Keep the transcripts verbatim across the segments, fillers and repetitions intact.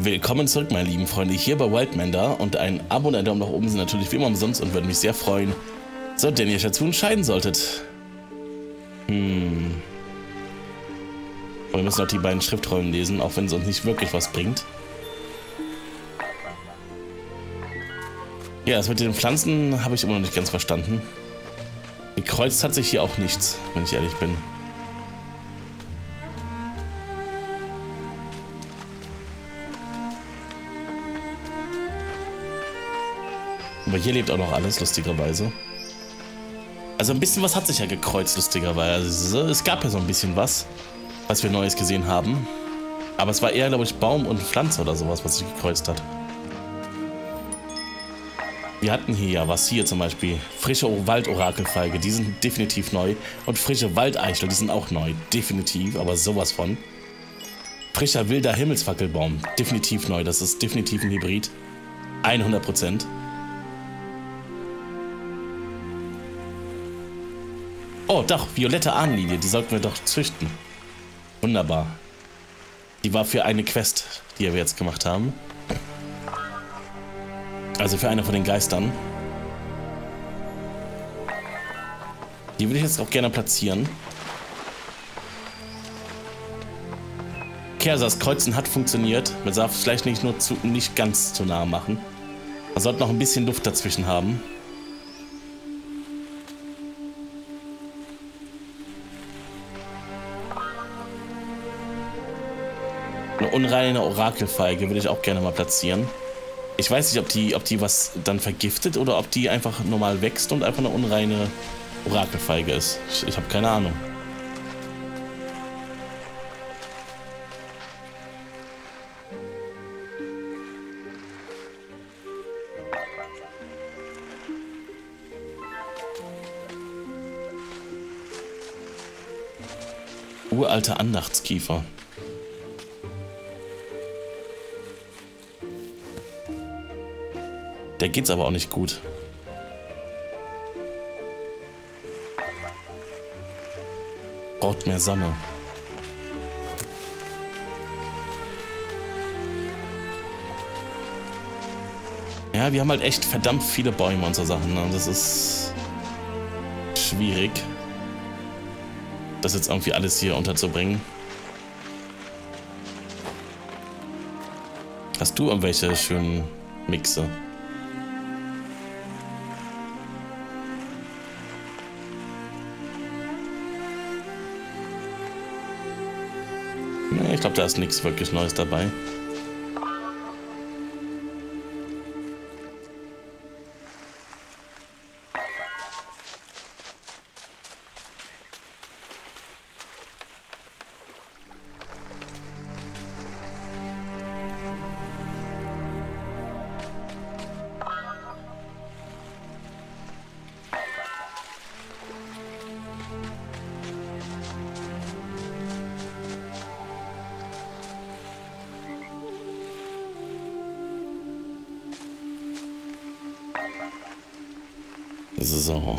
Willkommen zurück, meine lieben Freunde, hier bei Wildmender, und ein Abo und ein Daumen nach oben sind natürlich wie immer umsonst und würden mich sehr freuen, solltet ihr euch dazu entscheiden solltet. Hm. Und wir müssen auch die beiden Schriftrollen lesen, auch wenn es uns nicht wirklich was bringt. Ja, das mit den Pflanzen habe ich immer noch nicht ganz verstanden. Gekreuzt hat sich hier auch nichts, wenn ich ehrlich bin. Aber hier lebt auch noch alles, lustigerweise. Also ein bisschen was hat sich ja gekreuzt, lustigerweise. Also es gab ja so ein bisschen was, was wir Neues gesehen haben. Aber es war eher, glaube ich, Baum und Pflanze oder sowas, was sich gekreuzt hat. Wir hatten hier ja was, hier zum Beispiel frische Waldorakelfeige, die sind definitiv neu. Und frische Waldeichel, die sind auch neu, definitiv, aber sowas von. Frischer wilder Himmelsfackelbaum, definitiv neu, das ist definitiv ein Hybrid. hundert Prozent. Oh, doch, violette Ahnenlilie, die sollten wir doch züchten. Wunderbar. Die war für eine Quest, die wir jetzt gemacht haben. Also für eine von den Geistern. Die würde ich jetzt auch gerne platzieren. Okay, also das Kreuzen hat funktioniert. Man darf es vielleicht nicht nur zu, nicht ganz zu nah machen. Man sollte noch ein bisschen Luft dazwischen haben. Eine unreine Orakelfeige würde ich auch gerne mal platzieren. Ich weiß nicht, ob die, ob die was dann vergiftet oder ob die einfach normal wächst und einfach eine unreine Orakelfeige ist. Ich, ich habe keine Ahnung. Uralter Andachtskiefer. Der geht's aber auch nicht gut. Braucht mehr Sonne. Ja, wir haben halt echt verdammt viele Bäume und so Sachen. Ne? Das ist schwierig, das jetzt irgendwie alles hier unterzubringen. Hast du irgendwelche schönen Mixe? Ich glaube, da ist nichts wirklich Neues dabei. So.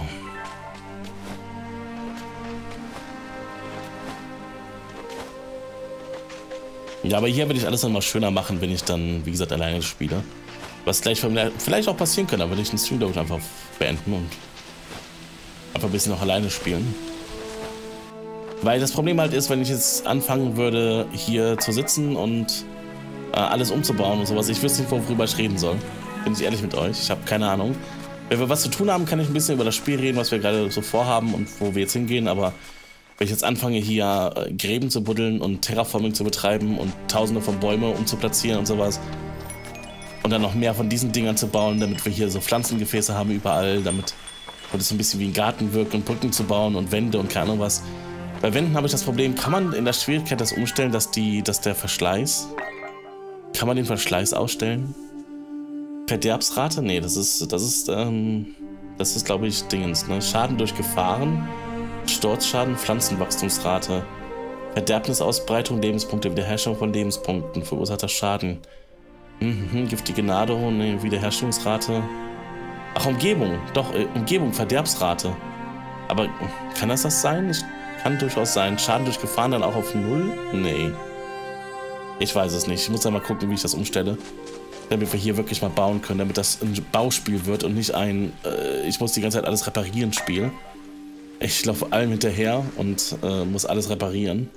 Ja, aber hier würde ich alles noch mal schöner machen, wenn ich dann, wie gesagt, alleine spiele. Was gleich vielleicht auch passieren könnte, aber wenn ich den Stream, glaube ich, einfach beenden und einfach ein bisschen noch alleine spielen. Weil das Problem halt ist, wenn ich jetzt anfangen würde, hier zu sitzen und äh, alles umzubauen und sowas, ich wüsste nicht, worüber ich reden soll. Bin ich ehrlich mit euch, ich habe keine Ahnung. Wenn wir was zu tun haben, kann ich ein bisschen über das Spiel reden, was wir gerade so vorhaben und wo wir jetzt hingehen, aber wenn ich jetzt anfange, hier äh, Gräben zu buddeln und Terraforming zu betreiben und tausende von Bäume umzuplatzieren und sowas und dann noch mehr von diesen Dingern zu bauen, damit wir hier so Pflanzengefäße haben überall, damit es ein bisschen wie ein Garten wirkt und Brücken zu bauen und Wände und keine Ahnung was. Bei Wänden habe ich das Problem, kann man in der Schwierigkeit das umstellen, dass, die, dass der Verschleiß, kann man den Verschleiß ausstellen? Verderbsrate? Nee, das ist, das ist, ähm, das ist, glaube ich, Dingens, ne? Schaden durch Gefahren, Sturzschaden, Pflanzenwachstumsrate, Verderbnisausbreitung, Lebenspunkte, Wiederherstellung von Lebenspunkten, verursachter Schaden, mhm, giftige Naderung, ne, Wiederherstellungsrate. Ach, Umgebung, doch, äh, Umgebung, Verderbsrate. Aber kann das das sein? Ich, kann durchaus sein. Schaden durch Gefahren dann auch auf null? Nee. Ich weiß es nicht. Ich muss ja mal gucken, wie ich das umstelle. Damit wir hier wirklich mal bauen können, damit das ein Bauspiel wird und nicht ein, äh, ich muss die ganze Zeit alles reparieren Spiel. Ich laufe allem hinterher und äh, muss alles reparieren.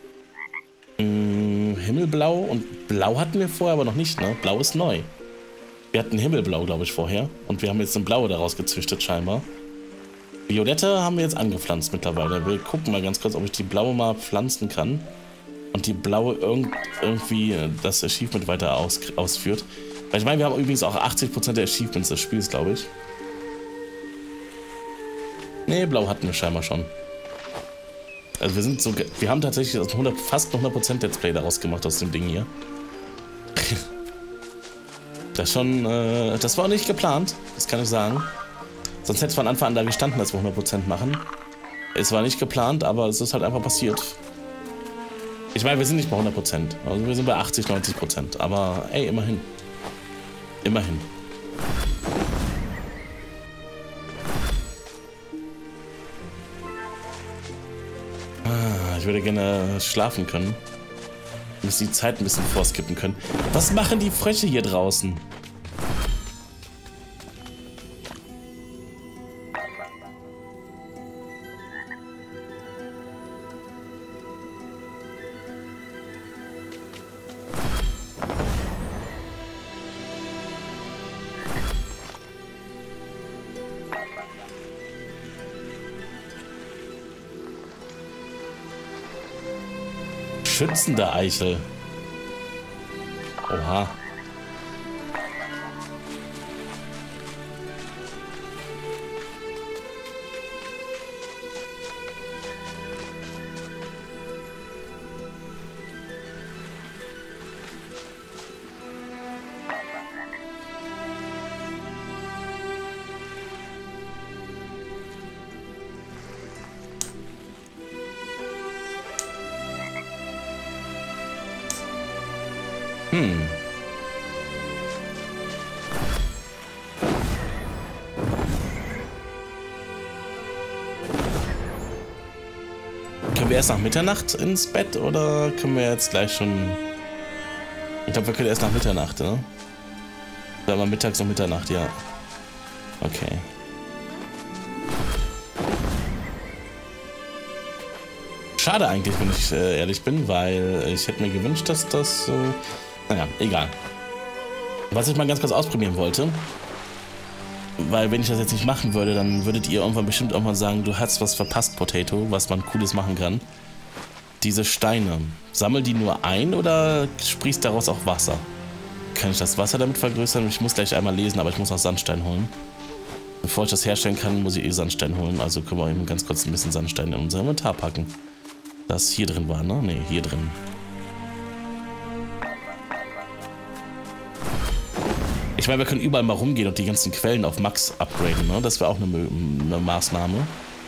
Hm, Himmelblau und Blau hatten wir vorher aber noch nicht, ne? Blau ist neu. Wir hatten Himmelblau, glaube ich, vorher. Und wir haben jetzt ein Blaue daraus gezüchtet, scheinbar. Violette haben wir jetzt angepflanzt mittlerweile. Wir gucken mal ganz kurz, ob ich die Blaue mal pflanzen kann. Und die Blaue irg irgendwie das Achievement weiter aus ausführt. Weil ich meine, wir haben übrigens auch achtzig Prozent der Achievements des Spiels, glaube ich. Ne, Blau hatten wir scheinbar schon. Also wir sind so... Wir haben tatsächlich hundert, fast hundert Prozent Let's Play daraus gemacht aus dem Ding hier. Das schon... Äh, das war nicht geplant, das kann ich sagen. Sonst hätte es von Anfang an da gestanden, dass wir hundert Prozent machen. Es war nicht geplant, aber es ist halt einfach passiert. Ich meine, wir sind nicht bei hundert Prozent. Also wir sind bei achtzig, neunzig Prozent. Aber ey, immerhin. Immerhin. Ah, ich würde gerne schlafen können. Wir müssen die Zeit ein bisschen vorskippen können. Was machen die Frösche hier draußen? Schützende Eichel. Oha. Hm. Können wir erst nach Mitternacht ins Bett oder können wir jetzt gleich schon... Ich glaube, wir können erst nach Mitternacht, ne? Oder mal mittags um Mitternacht, ja. Okay. Schade eigentlich, wenn ich äh, ehrlich bin, weil ich hätte mir gewünscht, dass das... Äh, naja, egal. Was ich mal ganz kurz ausprobieren wollte, weil wenn ich das jetzt nicht machen würde, dann würdet ihr irgendwann bestimmt irgendwann sagen, du hast was verpasst, Potato, was man Cooles machen kann. Diese Steine, sammel die nur ein oder sprießt daraus auch Wasser? Kann ich das Wasser damit vergrößern? Ich muss gleich einmal lesen, aber ich muss auch Sandstein holen. Bevor ich das herstellen kann, muss ich eh Sandstein holen, also können wir eben ganz kurz ein bisschen Sandstein in unser Inventar packen. Das hier drin war, ne? Ne, hier drin. Ich meine, wir können überall mal rumgehen und die ganzen Quellen auf Max upgraden, ne? Das wäre auch eine, eine Maßnahme.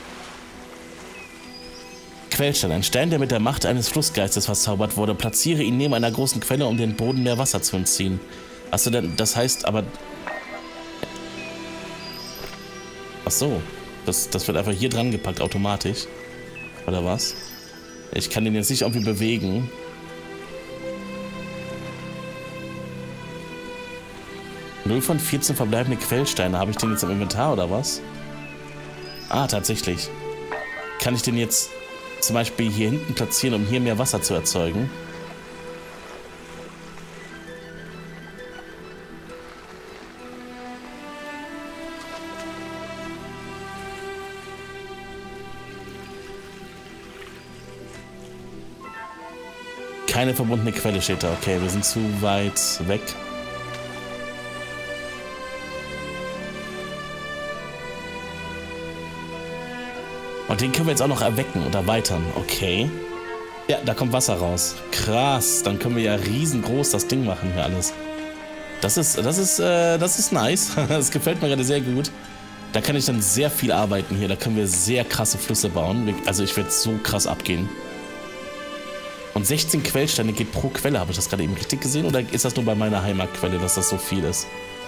Quellstein. Ein Stein, der mit der Macht eines Flussgeistes verzaubert wurde. Platziere ihn neben einer großen Quelle, um den Boden mehr Wasser zu entziehen. Achso, denn das heißt aber... Ach so. Das, das wird einfach hier dran gepackt, automatisch. Oder was? Ich kann den jetzt nicht irgendwie bewegen. null von vierzehn verbleibende Quellsteine. Habe ich den jetzt im Inventar oder was? Ah, tatsächlich. Kann ich den jetzt zum Beispiel hier hinten platzieren, um hier mehr Wasser zu erzeugen? Keine verbundene Quelle steht da. Okay, wir sind zu weit weg. Und den können wir jetzt auch noch erwecken und erweitern. Okay. Ja, da kommt Wasser raus. Krass. Dann können wir ja riesengroß das Ding machen hier alles. Das ist, das ist, äh, das ist nice. Das gefällt mir gerade sehr gut. Da kann ich dann sehr viel arbeiten hier. Da können wir sehr krasse Flüsse bauen. Also ich werde so krass abgehen. Und sechzehn Quellsteine geht pro Quelle. Habe ich das gerade eben richtig gesehen? Oder ist das nur bei meiner Heimatquelle, dass das so viel ist?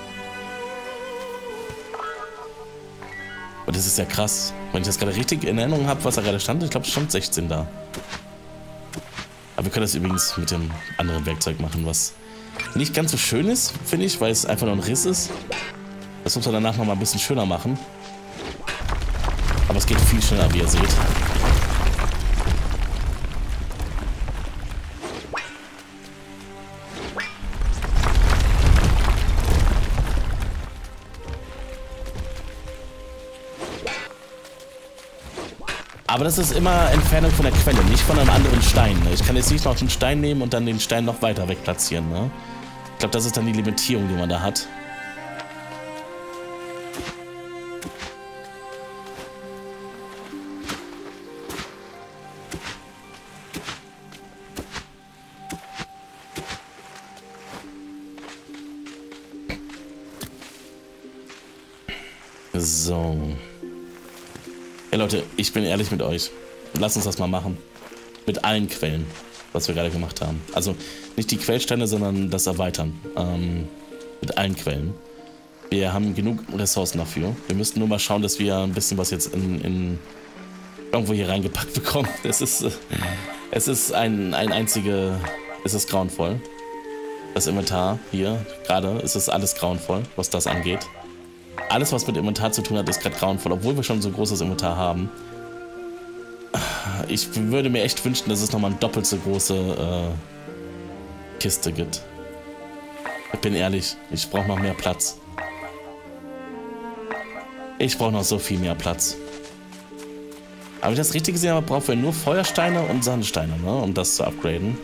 Und das ist ja krass. Wenn ich das gerade richtig in Erinnerung habe, was da gerade stand, ich glaube, es stand sechzehn da. Aber wir können das übrigens mit dem anderen Werkzeug machen, was nicht ganz so schön ist, finde ich, weil es einfach nur ein Riss ist. Das muss man danach noch mal ein bisschen schöner machen. Aber es geht viel schneller, wie ihr seht. Aber das ist immer Entfernung von der Quelle, nicht von einem anderen Stein. Ne? Ich kann jetzt nicht noch einen Stein nehmen und dann den Stein noch weiter weg platzieren. Ne? Ich glaube, das ist dann die Limitierung, die man da hat. So. Ja, Leute, ich bin ehrlich mit euch. Lasst uns das mal machen. Mit allen Quellen, was wir gerade gemacht haben. Also nicht die Quellsteine, sondern das Erweitern. Ähm, mit allen Quellen. Wir haben genug Ressourcen dafür. Wir müssten nur mal schauen, dass wir ein bisschen was jetzt in, in irgendwo hier reingepackt bekommen. Es ist, es ist ein, ein einzige... Es ist grauenvoll. Das Inventar hier, gerade, es ist alles grauenvoll, was das angeht. Alles, was mit Inventar zu tun hat, ist gerade grauenvoll, obwohl wir schon so ein großes Inventar haben. Ich würde mir echt wünschen, dass es nochmal eine doppelt so große äh, Kiste gibt. Ich bin ehrlich, ich brauche noch mehr Platz. Ich brauche noch so viel mehr Platz. Aber wenn ich das richtig gesehen habe, brauchen wir nur Feuersteine und Sandsteine, ne, um das zu upgraden.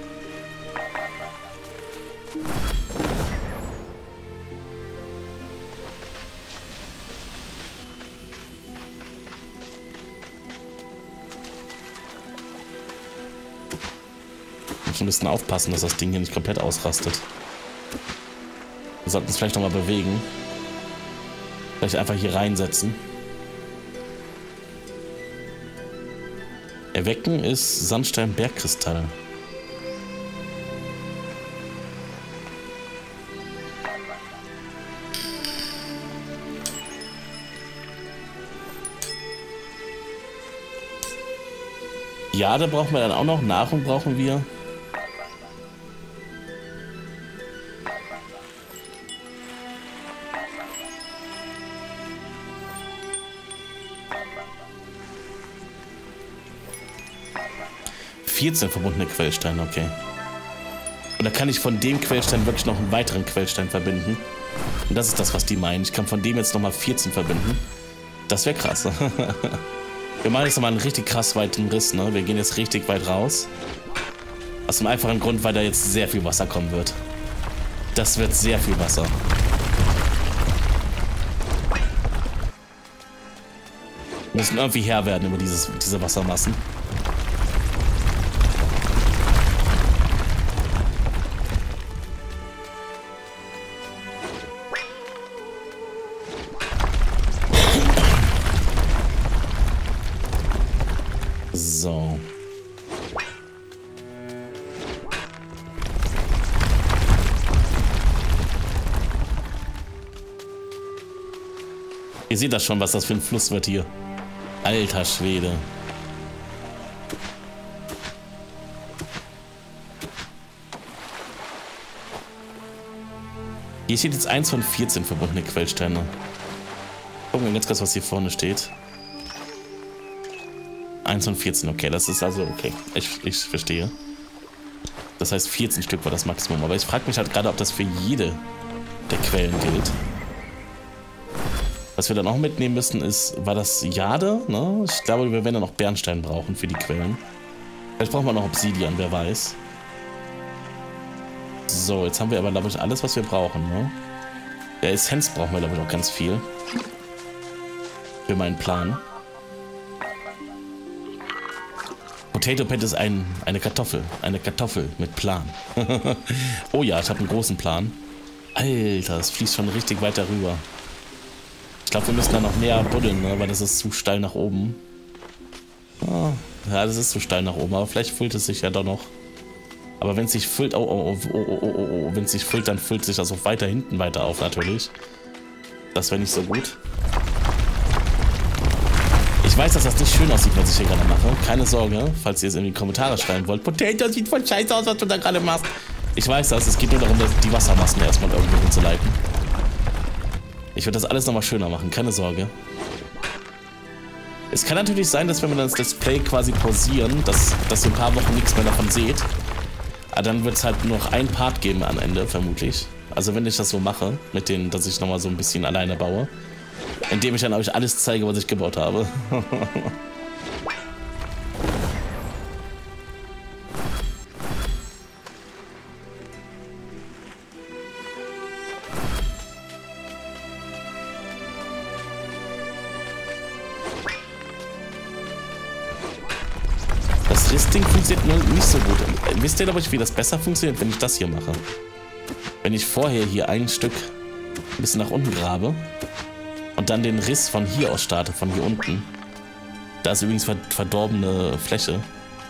Wir müssen aufpassen, dass das Ding hier nicht komplett ausrastet. Wir sollten es vielleicht nochmal bewegen. Vielleicht einfach hier reinsetzen. Erwecken ist Sandstein-Bergkristall. Ja, da brauchen wir dann auch noch. Nahrung brauchen wir. vierzehn verbundene Quellsteine, okay. Und da kann ich von dem Quellstein wirklich noch einen weiteren Quellstein verbinden. Und das ist das, was die meinen. Ich kann von dem jetzt nochmal vierzehn verbinden. Das wäre krass. Wir machen jetzt nochmal einen richtig krass weiten Riss, ne? Wir gehen jetzt richtig weit raus. Aus dem einfachen Grund, weil da jetzt sehr viel Wasser kommen wird. Das wird sehr viel Wasser. Wir müssen irgendwie Herr werden über dieses, diese Wassermassen. So. Ihr seht das schon, was das für ein Fluss wird hier. Alter Schwede. Hier steht jetzt eins von vierzehn verbundene Quellsteine. Gucken wir ganz kurz, was hier vorne steht. eins von vierzehn, okay, das ist also okay. Ich, ich verstehe. Das heißt, vierzehn Stück war das Maximum. Aber ich frage mich halt gerade, ob das für jede der Quellen gilt. Was wir dann auch mitnehmen müssen, ist, war das Jade? Ne? Ich glaube, wir werden dann noch Bernstein brauchen für die Quellen. Vielleicht brauchen wir noch Obsidian, wer weiß. So, jetzt haben wir aber, glaube ich, alles, was wir brauchen. Ne? Der Essenz brauchen wir, glaube ich, auch ganz viel. Für meinen Plan. Potato Pet ist ein, eine Kartoffel. Eine Kartoffel mit Plan. Oh ja, ich habe einen großen Plan. Alter, es fließt schon richtig weiter rüber. Ich glaube, wir müssen da noch näher buddeln, ne? Weil das ist zu steil nach oben. Ah, ja, das ist zu steil nach oben, aber vielleicht füllt es sich ja doch noch. Aber wenn es sich füllt, oh, oh, oh, oh, oh, oh, oh, wenn es sich füllt, dann füllt sich das auch weiter hinten weiter auf, natürlich. Das wäre nicht so gut. Ich weiß, dass das nicht schön aussieht, was ich hier gerade mache. Keine Sorge, falls ihr es in die Kommentare schreiben wollt. Potato sieht voll scheiße aus, was du da gerade machst. Ich weiß das, es geht nur darum, die Wassermassen erstmal irgendwo hinzuleiten. Ich würde das alles nochmal schöner machen, keine Sorge. Es kann natürlich sein, dass wenn wir das Display quasi pausieren, dass, dass ihr ein paar Wochen nichts mehr davon seht. Aber dann wird es halt nur noch ein Part geben am Ende, vermutlich. Also wenn ich das so mache, mit denen, dass ich nochmal so ein bisschen alleine baue. Indem ich dann euch alles zeige, was ich gebaut habe. Das Risting funktioniert nur nicht so gut. Wisst ihr, glaube ich, wie das besser funktioniert, wenn ich das hier mache? Wenn ich vorher hier ein Stück ein bisschen nach unten grabe und dann den Riss von hier aus starte, von hier unten. Da ist übrigens verdorbene Fläche.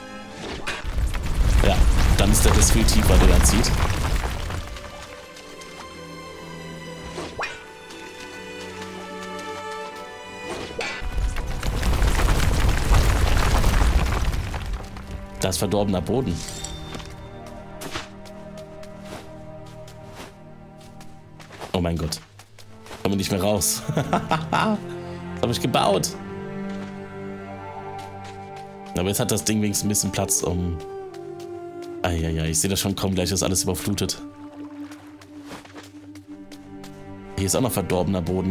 Ja, dann ist der Riss viel tiefer, der dann zieht. Da ist verdorbener Boden. Oh mein Gott. Komme nicht mehr raus. Das habe ich gebaut. Aber jetzt hat das Ding wenigstens ein bisschen Platz, um... Eieiei, ich sehe das schon kommen, gleich ist alles überflutet. Hier ist auch noch verdorbener Boden.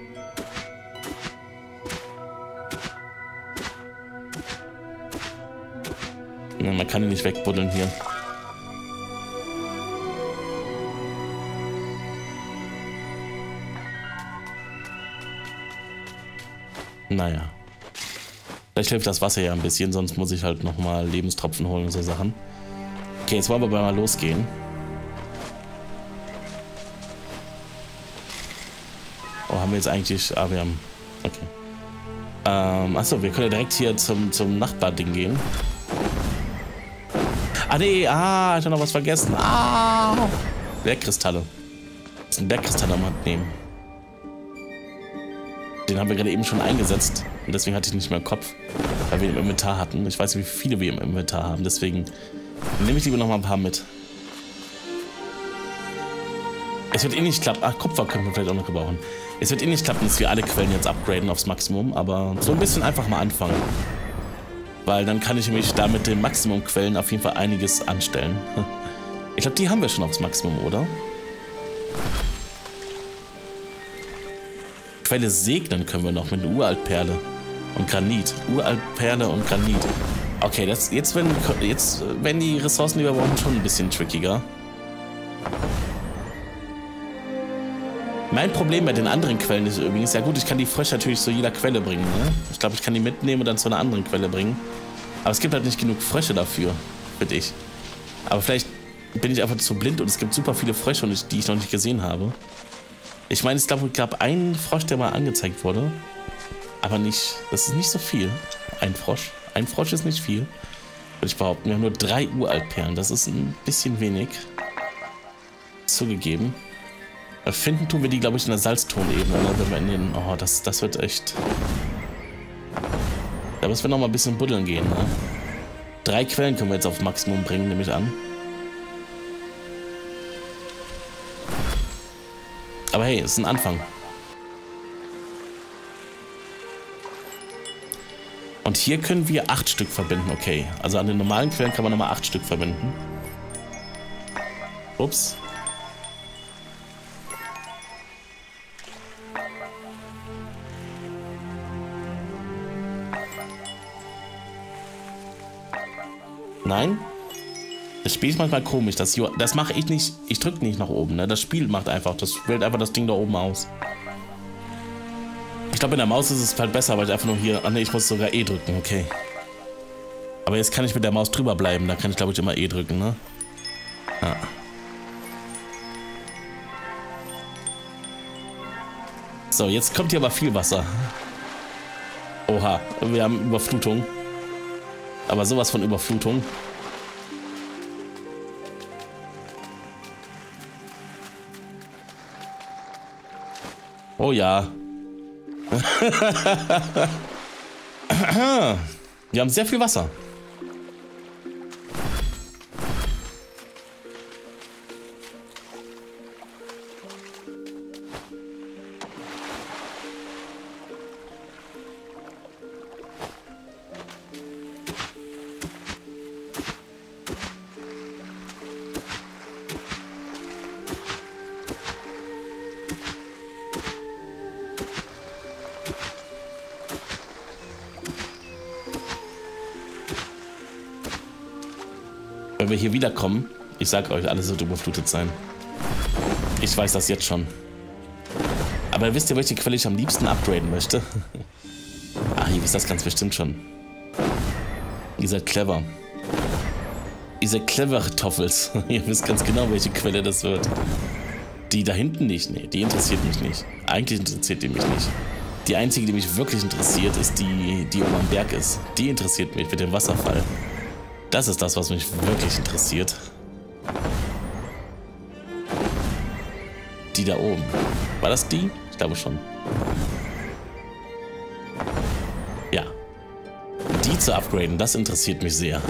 Ja, man kann ihn nicht wegbuddeln hier. Naja. Vielleicht hilft das Wasser ja ein bisschen, sonst muss ich halt nochmal Lebenstropfen holen und so Sachen. Okay, jetzt wollen wir aber mal losgehen. Oh, haben wir jetzt eigentlich... Ah, wir haben... Okay. Ähm, achso, wir können ja direkt hier zum, zum Nachbarding gehen. Ah, nee, ah, ich habe noch was vergessen. Ah! Bergkristalle. Das sind Bergkristalle am Hand nehmen. Den haben wir gerade eben schon eingesetzt. Und deswegen hatte ich nicht mehr im Kopf, weil wir ihn im Inventar hatten. Ich weiß nicht, wie viele wir im Inventar haben. Deswegen nehme ich lieber noch mal ein paar mit. Es wird eh nicht klappen. Ach, Kupfer können wir vielleicht auch noch gebrauchen. Es wird eh nicht klappen, dass wir alle Quellen jetzt upgraden aufs Maximum. Aber so ein bisschen einfach mal anfangen. Weil dann kann ich nämlich da mit den Maximum-Quellen auf jeden Fall einiges anstellen. Ich glaube, die haben wir schon aufs Maximum, oder? Quelle segnen können wir noch mit einer Uraltperle und Granit. Uraltperle und Granit. Okay, das, jetzt, werden, jetzt werden die Ressourcen, die wir brauchen, schon ein bisschen trickiger. Mein Problem bei den anderen Quellen ist übrigens, ja gut, ich kann die Frösche natürlich zu jeder Quelle bringen. Ne? Ich glaube, ich kann die mitnehmen und dann zu einer anderen Quelle bringen. Aber es gibt halt nicht genug Frösche dafür, finde ich. Aber vielleicht bin ich einfach zu blind und es gibt super viele Frösche, die ich noch nicht gesehen habe. Ich meine, es gab einen Frosch, der mal angezeigt wurde. Aber nicht, das ist nicht so viel. Ein Frosch. Ein Frosch ist nicht viel. Würde ich behaupten. Wir haben nur drei Uraltperlen. Das ist ein bisschen wenig. Zugegeben. Finden tun wir die, glaube ich, in der Salztonebene. Wenn wir in den. Oh, das, das wird echt. Da müssen wir noch mal ein bisschen buddeln gehen. Ne? Drei Quellen können wir jetzt auf Maximum bringen, nehme ich an. Aber hey, es ist ein Anfang. Und hier können wir acht Stück verbinden, okay. Also an den normalen Quellen kann man nochmal acht Stück verbinden. Ups. Nein? Das Spiel ist manchmal komisch. Das, das mache ich nicht. Ich drücke nicht nach oben. Ne? Das Spiel macht einfach. Das wählt einfach das Ding da oben aus. Ich glaube, in der Maus ist es halt besser, weil ich einfach nur hier... Ah ne, ich muss sogar E drücken. Okay. Aber jetzt kann ich mit der Maus drüber bleiben. Da kann ich, glaube ich, immer E drücken, ne? Ja. So, jetzt kommt hier aber viel Wasser. Oha, wir haben Überflutung. Aber sowas von Überflutung. Oh ja. Wir haben sehr viel Wasser. Wenn wir hier wiederkommen, ich sag euch, alles wird überflutet sein. Ich weiß das jetzt schon. Aber wisst ihr, welche Quelle ich am liebsten upgraden möchte? Ah, ihr wisst das ganz bestimmt schon. Ihr seid clever. Ihr seid clevere Toffels. Ihr wisst ganz genau, welche Quelle das wird. Die da hinten nicht, nee, die interessiert mich nicht. Eigentlich interessiert die mich nicht. Die einzige, die mich wirklich interessiert, ist die, die oben am Berg ist. Die interessiert mich mit dem Wasserfall. Das ist das, was mich wirklich interessiert. Die da oben. War das die? Ich glaube schon. Ja. Die zu upgraden, das interessiert mich sehr.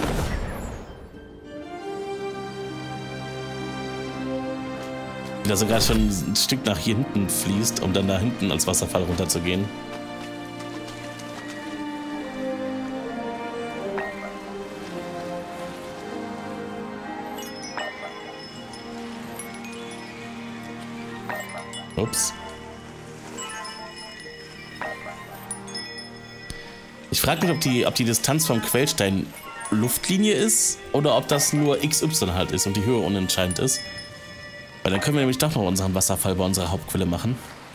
Der sogar schon ein Stück nach hier hinten fließt, um dann da hinten als Wasserfall runterzugehen. Ups. Ich frage mich, ob die, ob die Distanz vom Quellstein Luftlinie ist oder ob das nur X Y halt ist und die Höhe unentscheidend ist. Weil dann können wir nämlich doch noch unseren Wasserfall bei unserer Hauptquelle machen.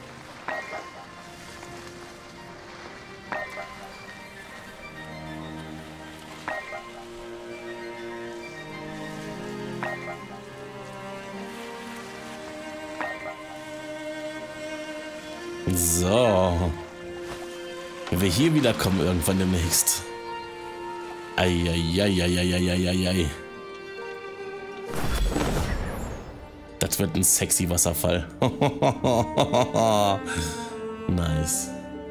So. Wenn wir hier wiederkommen irgendwann demnächst. Eieieiei. Das wird ein sexy Wasserfall. Nice.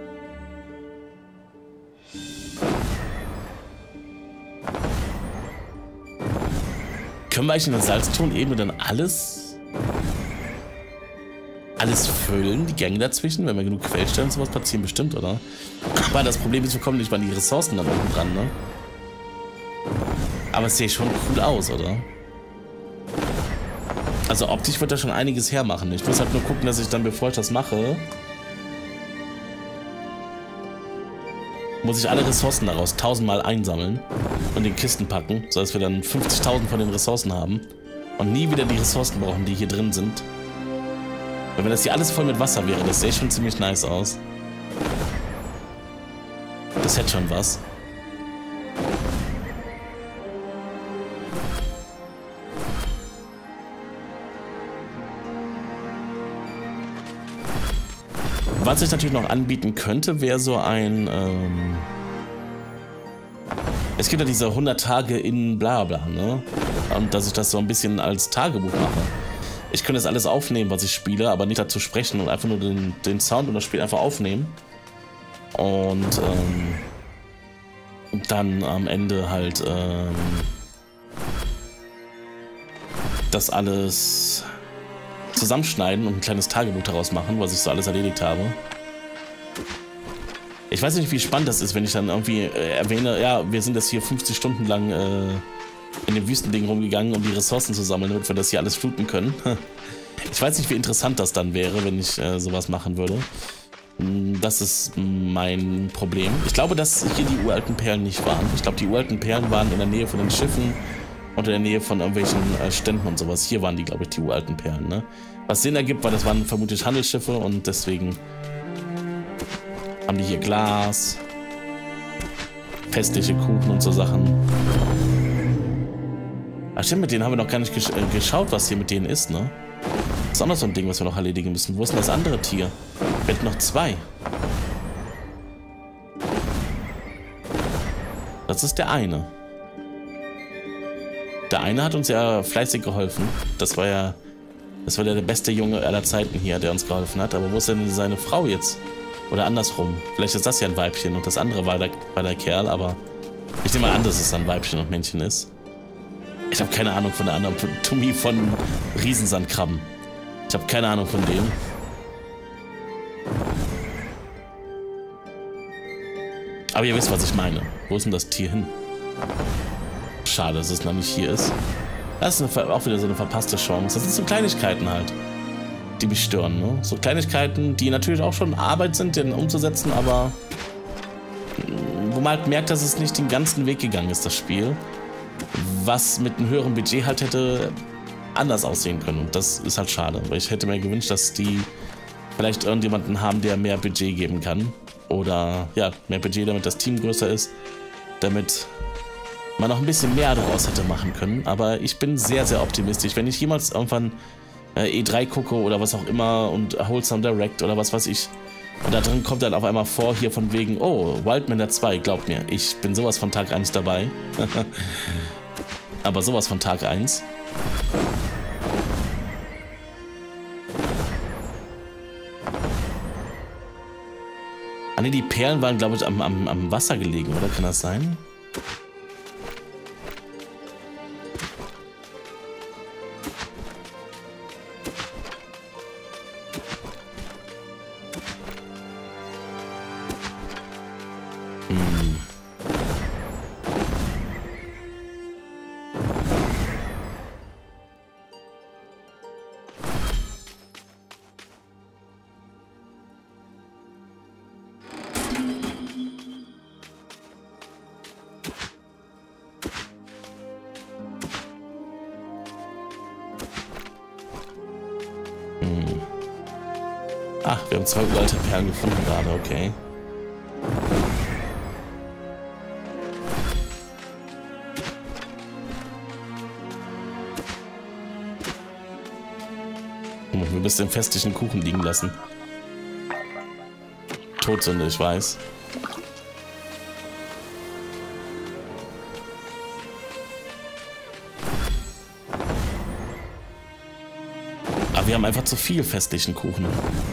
Können wir eigentlich in der Salztonebene dann alles... alles füllen, die Gänge dazwischen, wenn wir genug Quellstellen und sowas platzieren, bestimmt, oder? Aber das Problem ist, wir kommen nicht mal an die Ressourcen dann oben dran, ne? Aber es sieht schon cool aus, oder? Also optisch wird da schon einiges hermachen. Ich muss halt nur gucken, dass ich dann, bevor ich das mache, muss ich alle Ressourcen daraus tausendmal einsammeln und in Kisten packen, sodass wir dann fünfzigtausend von den Ressourcen haben und nie wieder die Ressourcen brauchen, die hier drin sind. Weil wenn das hier alles voll mit Wasser wäre, das sähe schon ziemlich nice aus. Das hätte schon was. Was ich natürlich noch anbieten könnte, wäre so ein... Ähm es gibt ja diese hundert Tage in bla bla, ne? Und dass ich das so ein bisschen als Tagebuch mache. Ich könnte das alles aufnehmen, was ich spiele, aber nicht dazu sprechen und einfach nur den, den Sound und das Spiel einfach aufnehmen. Und ähm, dann am Ende halt ähm, das alles zusammenschneiden und ein kleines Tagebuch daraus machen, was ich so alles erledigt habe. Ich weiß nicht, wie spannend das ist, wenn ich dann irgendwie äh, erwähne, ja, wir sind jetzt hier fünfzig Stunden lang äh, in dem Wüstending rumgegangen, um die Ressourcen zu sammeln, damit wir das hier alles fluten können. Ich weiß nicht, wie interessant das dann wäre, wenn ich äh, sowas machen würde. Das ist mein Problem. Ich glaube, dass hier die uralten Perlen nicht waren. Ich glaube, die uralten Perlen waren in der Nähe von den Schiffen und in der Nähe von irgendwelchen äh, Ständen und sowas. Hier waren die, glaube ich, die uralten Perlen, ne? Was Sinn ergibt, weil das waren vermutlich Handelsschiffe und deswegen haben die hier Glas, festliche Kuchen und so Sachen. Ach stimmt, mit denen haben wir noch gar nicht gesch äh, geschaut, was hier mit denen ist, ne? Das ist auch noch so ein Ding, was wir noch erledigen müssen. Wo ist denn das andere Tier? Wir hätten noch zwei. Das ist der eine. Der eine hat uns ja fleißig geholfen. Das war ja... Das war ja der beste Junge aller Zeiten hier, der uns geholfen hat. Aber wo ist denn seine Frau jetzt? Oder andersrum. Vielleicht ist das ja ein Weibchen und das andere war der, war der Kerl, aber ich nehme mal an, dass es ein Weibchen und Männchen ist. Ich habe keine Ahnung von der Anatomie von Riesensandkrabben. Ich habe keine Ahnung von dem. Aber ihr wisst, was ich meine. Wo ist denn das Tier hin? Schade, dass es noch nicht hier ist. Das ist eine, auch wieder so eine verpasste Chance. Das sind so Kleinigkeiten halt, die mich stören. Ne? So Kleinigkeiten, die natürlich auch schon Arbeit sind, den umzusetzen, aber wo man halt merkt, dass es nicht den ganzen Weg gegangen ist, das Spiel. Was mit einem höheren Budget halt hätte anders aussehen können. Und das ist halt schade. Weil ich hätte mir gewünscht, dass die vielleicht irgendjemanden haben, der mehr Budget geben kann. Oder ja, mehr Budget, damit das Team größer ist. Damit man noch ein bisschen mehr daraus hätte machen können. Aber ich bin sehr, sehr optimistisch. Wenn ich jemals irgendwann äh, E drei gucke oder was auch immer und Wholesome Direct oder was weiß ich. Und da drin kommt dann auf einmal vor, hier von wegen, oh, Wildman zwei, glaubt mir, ich bin sowas von Tag eins dabei. Aber sowas von Tag eins. Ah ne, die Perlen waren, glaube ich, am, am, am Wasser gelegen, oder? Kann das sein? Ach, wir haben zwei uralte Perlen gefunden gerade, okay. Oh, wir müssen den festlichen Kuchen liegen lassen. Todsünde, ich weiß. Aber wir haben einfach zu viel festlichen Kuchen.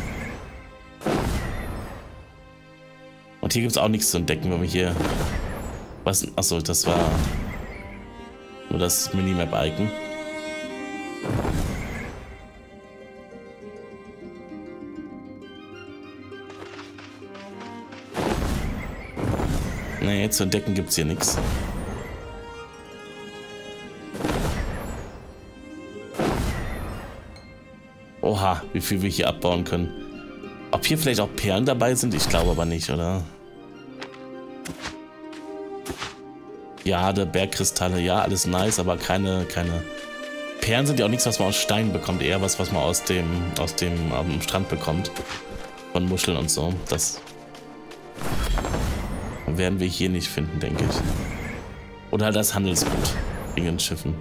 Und hier gibt es auch nichts zu entdecken, wenn wir hier... Was? Achso, das war nur das Minimap-Icon. Nee, zu entdecken gibt es hier nichts. Oha, wie viel wir hier abbauen können. Ob hier vielleicht auch Perlen dabei sind? Ich glaube aber nicht, oder? Ja, der Bergkristalle, ja, alles nice, aber keine, keine... Perlen sind ja auch nichts, was man aus Stein bekommt, eher was, was man aus dem, aus dem am Strand bekommt. Von Muscheln und so. Das werden wir hier nicht finden, denke ich. Oder halt das Handelsgut wegen den Schiffen.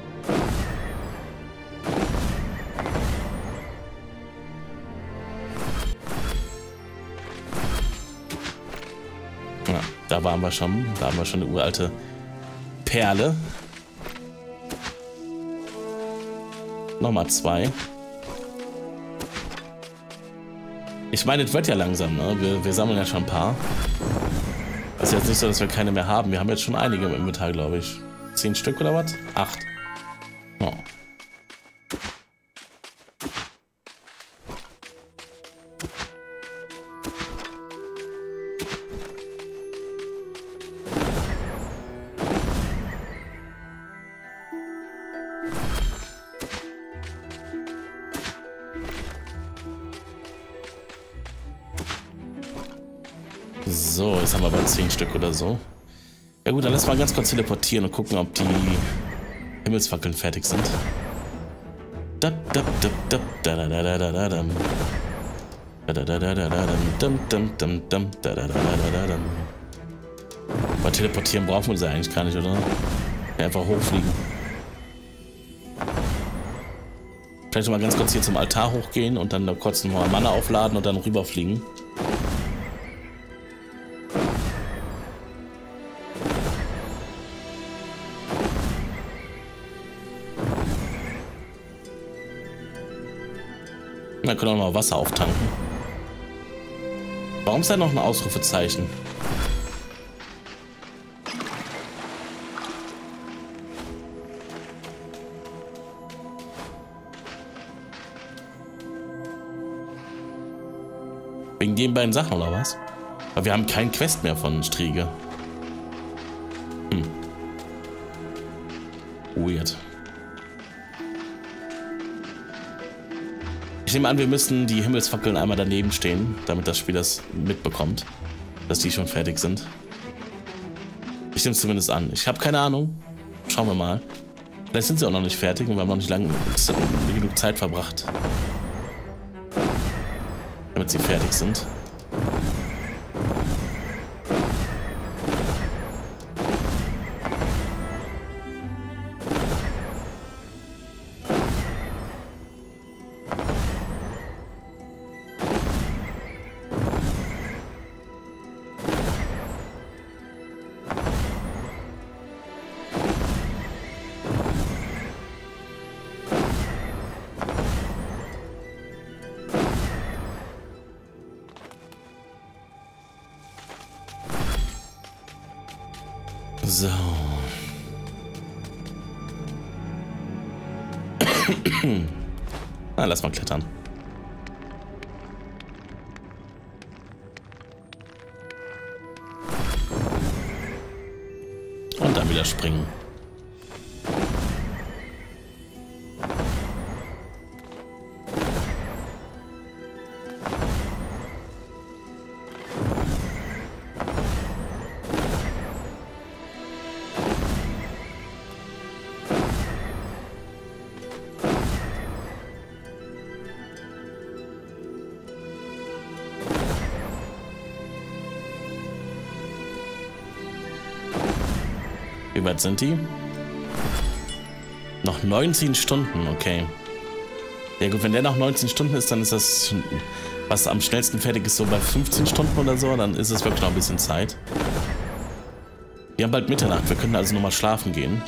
Ja, da waren wir schon. Da haben wir schon eine uralte Perle. Nochmal zwei. Ich meine, es wird ja langsam, ne? Wir, wir sammeln ja schon ein paar. Das ist jetzt nicht so, dass wir keine mehr haben. Wir haben jetzt schon einige im Inventar, glaube ich. Zehn Stück oder was? Acht. Oh. So, jetzt haben wir aber zehn Stück oder so. Ja gut, dann lass mal ganz kurz teleportieren und gucken, ob die Himmelsfackeln fertig sind. Bei teleportieren brauchen wir sie eigentlich gar nicht, oder? Ja, einfach hochfliegen. Vielleicht noch mal ganz kurz hier zum Altar hochgehen und dann noch kurz nochmal Mana aufladen und dann rüberfliegen. Dann können wir noch mal Wasser auftanken. Warum ist da noch ein Ausrufezeichen? Wegen den beiden Sachen oder was? Aber wir haben keinen Quest mehr von Striege. Hm. Weird. Ich nehme an, wir müssen die Himmelsfackeln einmal daneben stehen, damit das Spiel das mitbekommt, dass die schon fertig sind. Ich nehme es zumindest an. Ich habe keine Ahnung. Schauen wir mal. Vielleicht sind sie auch noch nicht fertig und wir haben noch nicht lange genug Zeit verbracht, damit sie fertig sind. So. Na, lass mal klettern. Und dann wieder springen. Wie weit sind die? Noch neunzehn Stunden, okay. Ja gut, wenn der noch neunzehn Stunden ist, dann ist das, was am schnellsten fertig ist, so bei fünfzehn Stunden oder so, dann ist es wirklich noch ein bisschen Zeit. Wir haben bald Mitternacht, wir können also nochmal schlafen gehen.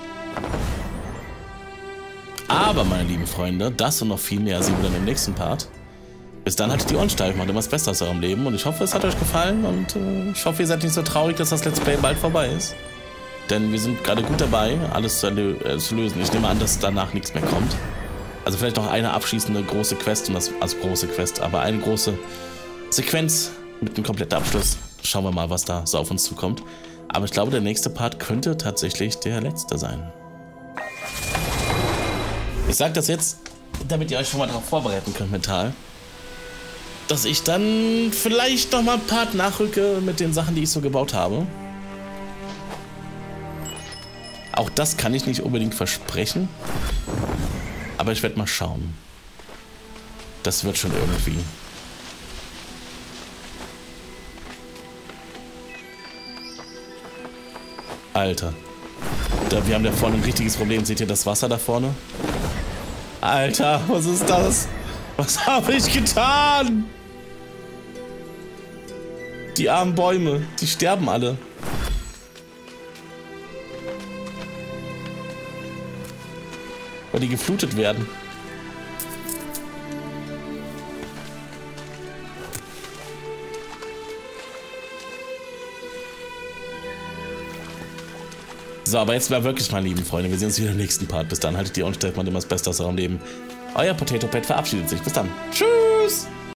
Aber, meine lieben Freunde, das und noch viel mehr sehen wir dann im nächsten Part. Bis dann haltet die Ohren steif, macht immer das Beste aus eurem Leben und ich hoffe, es hat euch gefallen und äh, ich hoffe, ihr seid nicht so traurig, dass das Let's Play bald vorbei ist. Denn wir sind gerade gut dabei, alles zu, äh, zu lösen. Ich nehme an, dass danach nichts mehr kommt. Also vielleicht noch eine abschließende große Quest, und das, also große Quest, aber eine große Sequenz mit einem kompletten Abschluss. Schauen wir mal, was da so auf uns zukommt. Aber ich glaube, der nächste Part könnte tatsächlich der letzte sein. Ich sage das jetzt, damit ihr euch schon mal darauf vorbereiten könnt mental, dass ich dann vielleicht noch mal ein Part nachrücke mit den Sachen, die ich so gebaut habe. Auch das kann ich nicht unbedingt versprechen, aber ich werde mal schauen. Das wird schon irgendwie. Alter. Da, wir haben da vorne ein richtiges Problem. Seht ihr das Wasser da vorne? Alter, was ist das? Was habe ich getan? Die armen Bäume, die sterben alle. Weil die geflutet werden. So, aber jetzt war wirklich, meine lieben Freunde, wir sehen uns wieder im nächsten Part. Bis dann, haltet die Ohren steif, macht immer das Beste aus eurem Leben. Euer Potato Pet verabschiedet sich. Bis dann. Tschüss.